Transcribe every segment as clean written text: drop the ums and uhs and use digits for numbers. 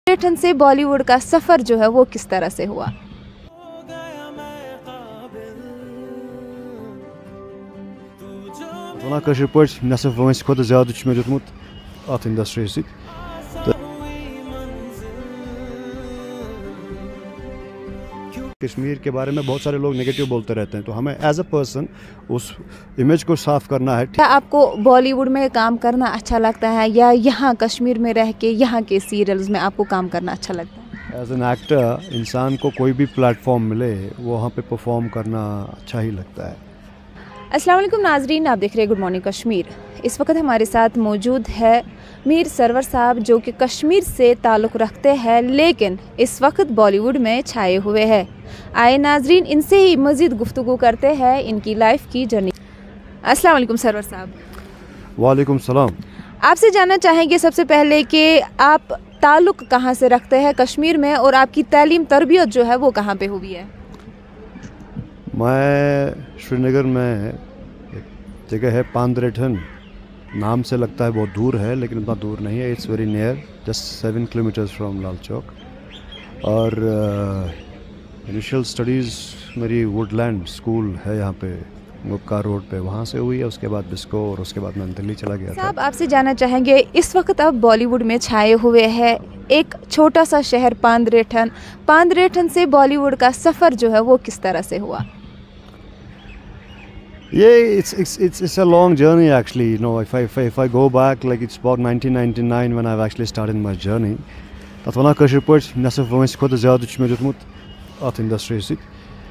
पर्यटन से बॉलीवुड का सफ़र जो है वो किस तरह से हुआ? नेसफ वंस खुद ज़्यादा मे दितमुत अत इंडस्ट्री सत कश्मीर के बारे में बहुत सारे लोग नेगेटिव बोलते रहते हैं, तो हमें एज अ पर्सन उस इमेज को साफ करना है। क्या आपको बॉलीवुड में काम करना अच्छा लगता है या यहाँ कश्मीर में रह के यहाँ के सीरियल्स में आपको काम करना अच्छा लगता है? एज एन एक्टर इंसान को कोई भी प्लेटफॉर्म मिले वो वहाँ पे परफॉर्म करना अच्छा ही लगता है। अस्सलाम वालेकुम नाजरीन, आप देख रहे हैं गुड मॉर्निंग कश्मीर। इस वक्त हमारे साथ मौजूद है मीर सरवर साहब जो कि कश्मीर से ताल्लुक़ रखते हैं लेकिन इस वक्त बॉलीवुड में छाए हुए हैं। आए नाजरीन इनसे ही मज़ीद गुफ्तगू करते हैं इनकी लाइफ की जर्नी। अस्सलाम वालेकुम सरवर साहब। वालेकुम सलाम। आपसे जानना चाहेंगे सबसे पहले कि आप ताल्लुक़ कहाँ से रखते हैं कश्मीर में और आपकी तालीम तरबियत जो है वो कहाँ पे हुई है? मैं श्रीनगर में एक जगह है पांद्रेठन, नाम से लगता है बहुत दूर है लेकिन उतना दूर नहीं है। It's very near, just 7 kilometres from Lal Chowk. और इनिशियल स्टडीज़ मेरी वुडलैंड स्कूल है यहाँ पे मुक्का रोड पे, वहाँ से हुई है। उसके बाद बिस्को और उसके बाद मैं दिल्ली चला गया था। साहब आपसे जानना चाहेंगे, इस वक्त आप बॉलीवुड में छाए हुए हैं, एक छोटा सा शहर पांद्रेठन से बॉलीवुड का सफ़र जो है वो किस तरह से हुआ? Yeah, it's a long journey actually. You know, if I go back, like it's about 1999 when I've actually started my journey. That when I kashir put nesaf wans khud zyada me ditmut at industry sit.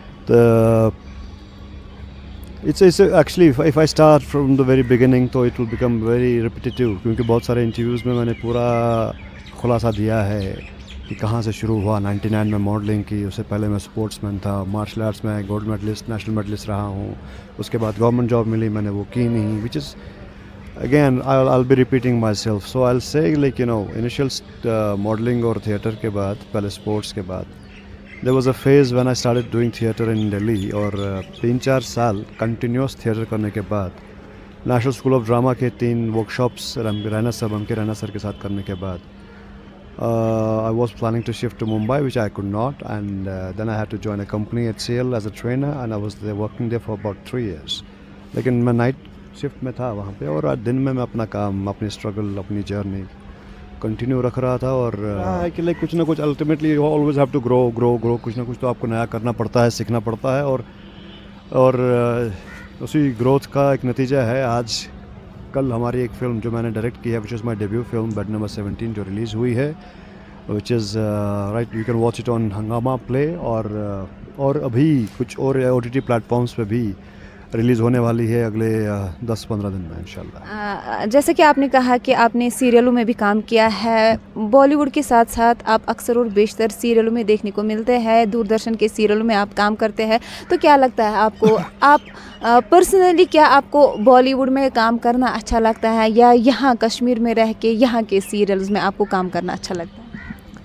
It's actually if I start from the very beginning, तो it will become very repetitive क्योंकि बहुत सारे interviews में मैंने पूरा खुलासा दिया है कि कहाँ से शुरू हुआ। 99 में मॉडलिंग की, उससे पहले मैं स्पोर्ट्समैन था, मार्शल आर्ट्स में गोल्ड मेडलिस्ट, नेशनल मेडलिस्ट रहा हूँ। उसके बाद गवर्नमेंट जॉब मिली, मैंने वो की नहीं, which is again I'll be repeating myself. So I'll say like you know initial modeling और थिएटर के बाद, पहले स्पोर्ट्स के बाद there was a phase when I started doing theatre in Delhi। और 3-4 साल कंटिन्यूस थिएटर करने के बाद नेशनल स्कूल ऑफ ड्रामा के 3 वर्कशॉप्स रैना सर के साथ करने के बाद I was planning to shift to Mumbai, which I could not, and then I had to join a company HCL as a trainer, and I was there working there for about 3 years. लेकिन मैं night shift में था वहाँ पे, और दिन में मैं अपना काम, अपनी स्ट्रगल, अपनी जर्नी कंटिन्यू रख रहा था। और कि लाइक कुछ ना कुछ ultimately you always have to grow, कुछ ना कुछ तो आपको नया करना पड़ता है, सीखना पड़ता है। और उसी ग्रोथ का एक नतीजा है आज कल हमारी एक फ़िल्म जो मैंने डायरेक्ट की है, which is my debut film Bed Number 17, जो रिलीज़ हुई है, which is right, you can watch it on Hungama Play. और अभी कुछ और OTT प्लेटफॉर्म्स पे भी रिलीज़ होने वाली है अगले 10-15 दिन में इंशाल्लाह। जैसे कि आपने कहा कि आपने सीरियलों में भी काम किया है, बॉलीवुड के साथ साथ आप अक्सर और बेशतर सीरियलों में देखने को मिलते हैं, दूरदर्शन के सीरियलों में आप काम करते हैं, तो क्या लगता है आपको, आप पर्सनली क्या आपको बॉलीवुड में काम करना अच्छा लगता है या यहाँ कश्मीर में रह के यहाँ के सीरियल्स में आपको काम करना अच्छा लगता है?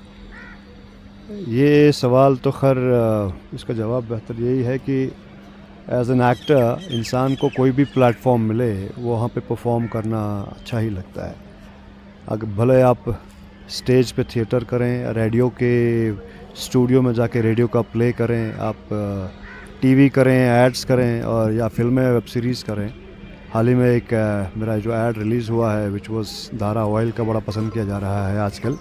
ये सवाल तो खैर इसका जवाब बेहतर यही है कि एज एन एक्टर इंसान को कोई भी प्लेटफॉर्म मिले वो वहाँ पे परफॉर्म करना अच्छा ही लगता है। अगर भले आप स्टेज पे थिएटर करें, रेडियो के स्टूडियो में जाके रेडियो का प्ले करें, आप टीवी करें, एड्स करें, और या फिल्में, वेब सीरीज़ करें। हाल ही में एक मेरा जो एड रिलीज़ हुआ है विच वॉज धारा ऑयल का, बड़ा पसंद किया जा रहा है आजकल।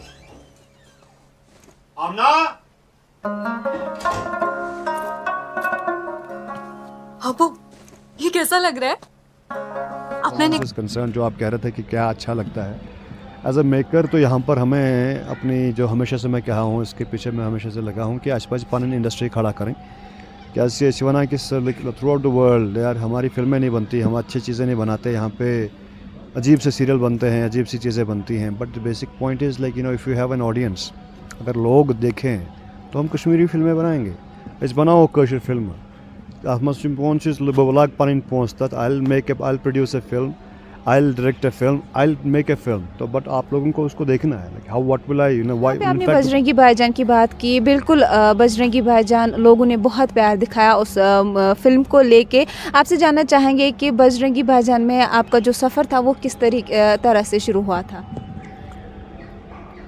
अबू, ये कैसा लग रहा है? आपने कंसर्न जो आप कह रहे थे कि क्या अच्छा लगता है एज अ मेकर, तो यहाँ पर हमें अपनी जो हमेशा से मैं कहा हूँ, इसके पीछे मैं हमेशा से लगा हूँ कि आसपास पानी इंडस्ट्री खड़ा करें। क्या शिवना कि थ्रू आउट द वर्ल्ड यार हमारी फिल्में नहीं बनती, हम अच्छी चीज़ें नहीं बनाते, यहाँ पे अजीब से सीरियल बनते हैं, अजीब सी चीज़ें बनती हैं। But the basic point is like you know if you have an audience, अगर लोग देखें तो हम कश्मीरी फिल्में बनाएंगे। इस बनाओ कश्मीर फिल्म अथ मज बह लाग पन पोस तथ, I produce a film, I direct a film, I make a film. तो बट आप लोगों को उसको देखना है, like how what will I you know why. आपने बजरंगी भाईजान की बात की, बिल्कुल बजरंगी भाईजान लोगों ने बहुत प्यार दिखाया उस फिल्म को लेके। आपसे जानना चाहेंगे कि बजरंगी भाईजान में आपका जो सफ़र था वो किस तरह से शुरू हुआ था?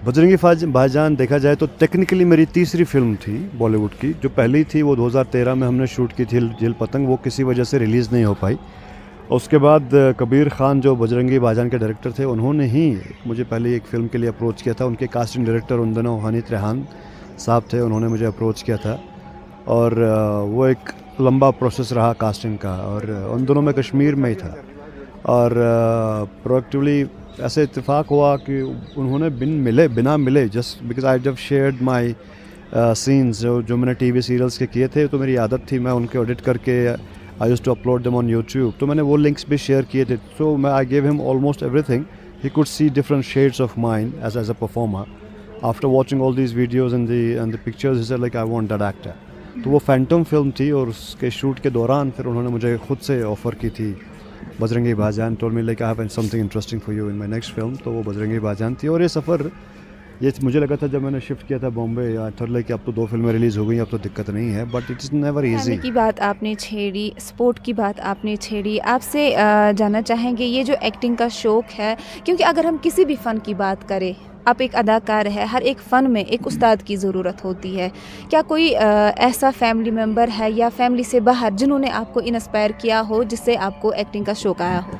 बजरंगी भाईजान देखा जाए तो टेक्निकली मेरी तीसरी फिल्म थी बॉलीवुड की। जो पहली थी वो 2013 में हमने शूट की थी झील पतंग, वो किसी वजह से रिलीज़ नहीं हो पाई। उसके बाद कबीर खान जो बजरंगी भाईजान के डायरेक्टर थे, उन्होंने ही मुझे पहले एक फ़िल्म के लिए अप्रोच किया था। उनके कास्टिंग डायरेक्टर उन दिनों हनीत रेहान साहब थे, उन्होंने मुझे अप्रोच किया था और वो एक लंबा प्रोसेस रहा कास्टिंग का। और उन दोनों में कश्मीर में ही था और प्रोएक्टिवली ऐसे इत्तेफाक हुआ कि उन्होंने बिना मिले जस्ट बिकॉज आई जब शेयर्ड माई सीन्स जो मैंने टीवी सीरियल्स के किए थे, तो मेरी आदत थी मैं उनके एडिट करके I used to upload them on YouTube, तो मैंने वो लिंक्स भी शेयर किए थे। सो मैं I gave him almost everything. He could see different shades of mind as a performer. After watching all these videos and the pictures, he said like I want that actor. तो वो Phantom film थी और उसके shoot के दौरान फिर उन्होंने मुझे खुद से ऑफ़र की थी Bajrangi Bhaijaan. Told me like I have something interesting for you in my next film. तो वो बजरंगी भाईजान थी। और ये सफ़र, ये मुझे लगा था जब मैंने शिफ्ट किया था बॉम्बे, आई थॉट लाइक अब तो 2 फिल्में रिलीज़ हो गई, अब तो दिक्कत नहीं है, but it is never easy. की बात आपने छेड़ी, स्पोर्ट की बात आपने छेड़ी। आपसे जानना चाहेंगे ये जो एक्टिंग का शौक़ है, क्योंकि अगर हम किसी भी फ़न की बात करें, आप एक अदाकार है, हर एक फ़न में एक उस्ताद की ज़रूरत होती है। क्या कोई ऐसा फैमिली मेम्बर है या फैमिली से बाहर जिन्होंने आपको इंस्पायर किया हो, जिससे आपको एक्टिंग का शौक़ आया हो?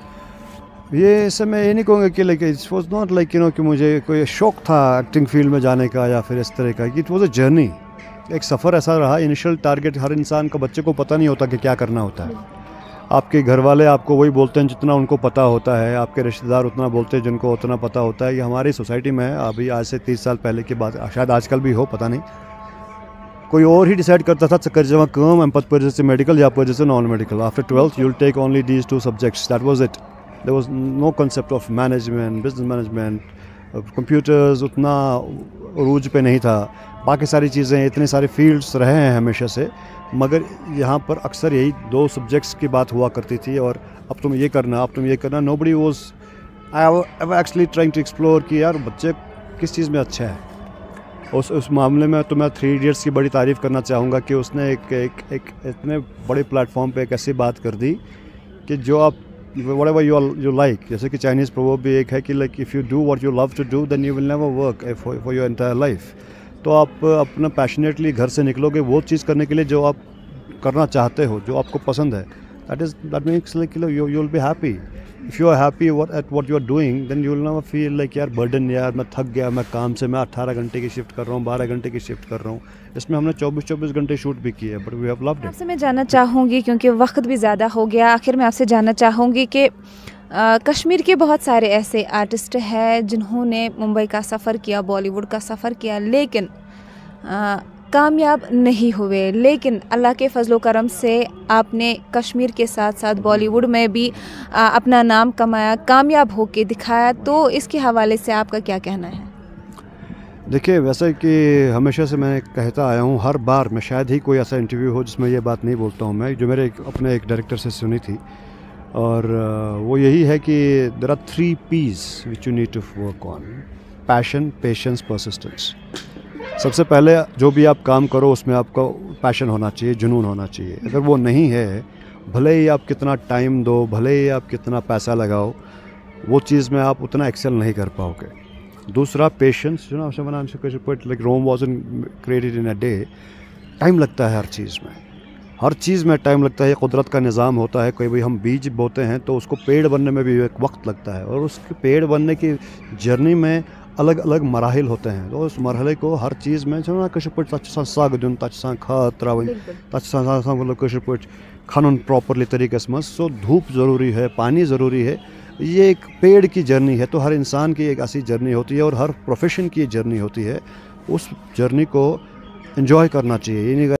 ये सब मैं ये नहीं कहूँगा कि like it was not like कि मुझे कोई शौक़ था एक्टिंग फील्ड में जाने का या फिर इस तरह का। इट वाज अ जर्नी, एक सफ़र ऐसा रहा। इनिशियल टारगेट हर इंसान का, बच्चे को पता नहीं होता कि क्या करना होता है। आपके घर वाले आपको वही बोलते हैं जितना उनको पता होता है, आपके रिश्तेदार उतना बोलते हैं जिनको उतना पता होता है। ये हमारी सोसाइटी में है। अभी आज से 30 साल पहले की बात, शायद आजकल भी हो, पता नहीं। कोई और ही डिसाइड करता था कर जमा कम एम पद पर जैसे मेडिकल या पर जैसे non medical. After 12th you will take only these 2 subjects, that was it. There was no concept of management, business management, computers उतना अरूज पे नहीं था। बाकी सारी चीज़ें, इतने सारे फील्ड्स रहे हैं हमेशा से, मगर यहाँ पर अक्सर यही 2 सब्जेक्ट्स की बात हुआ करती थी। और अब तुम ये करना, अब तुम ये करना। Nobody was actually trying to explore कि यार बच्चे किस चीज़ में अच्छा है। उस मामले में तो मैं 3 इडियट्स की बड़ी तारीफ़ करना चाहूँगा कि उसने एक इतने बड़े प्लेटफॉर्म पे एक ऐसी बात कर दी कि जो आप whatever you like, जैसे कि चाइनीज़ प्रोवर्ब भी एक है कि like if you do what you love to do then you will never work for your entire life. तो आप अपना पैशनेटली घर से निकलोगे वो चीज़ करने के लिए जो आप करना चाहते हो, जो आपको पसंद है। That means like you will be happy. If you are happy at what you are doing then you will never feel like यार बर्डन, यार मैं थक गया, मैं काम से मैं 18 घंटे की शिफ्ट कर रहा हूँ, 12 घंटे की शिफ्ट कर रहा हूँ। इसमें हमने 24 घंटे शूट भी किए, but we have loved it. आपसे मैं जानना चाहूँगी, क्योंकि वक्त भी ज़्यादा हो गया, आखिर में आपसे जानना चाहूँगी कि कश्मीर के बहुत सारे ऐसे आर्टिस्ट हैं जिन्होंने मुंबई का सफ़र किया, बॉलीवुड का सफ़र किया, लेकिन कामयाब नहीं हुए। लेकिन अल्लाह के फजलो करम से आपने कश्मीर के साथ साथ बॉलीवुड में भी अपना नाम कमाया, कामयाब होके दिखाया। तो इसके हवाले से आपका क्या कहना है? देखिए, वैसे कि हमेशा से मैं कहता आया हूँ, हर बार मैं शायद ही कोई ऐसा इंटरव्यू हो जिसमें ये बात नहीं बोलता हूँ मैं, जो मेरे अपने एक डायरेक्टर से सुनी थी। और वो यही है कि there are 3 P's which you need to work on: passion, patience, persistence. सबसे पहले जो भी आप काम करो उसमें आपका पैशन होना चाहिए, जुनून होना चाहिए। अगर वो नहीं है, भले ही आप कितना टाइम दो, भले ही आप कितना पैसा लगाओ, वो चीज़ में आप उतना एक्सेल नहीं कर पाओगे। दूसरा पेशेंस, जो ना like Rome wasn't created in a day. Time लगता है हर चीज़ में, हर चीज़ में टाइम लगता है। कुदरत का निज़ाम होता है। कोई भाई हम बीज बोते हैं तो उसको पेड़ बनने में भी एक वक्त लगता है, और उसके पेड़ बनने की जर्नी में अलग अलग मराहिल होते हैं। तो उस मरहले को हर चीज़ में जो ना कशर पट तच साग दिन, तच सा खाद त्रावन, तच सा मतलब कशर पट खानन प्रॉपरली तरीके से मस। सो धूप ज़रूरी है, पानी ज़रूरी है। ये एक पेड़ की जर्नी है। तो हर इंसान की एक ऐसी जर्नी होती है और हर प्रोफेशन की जर्नी होती है। उस जर्नी को एंजॉय करना चाहिए। ये नहीं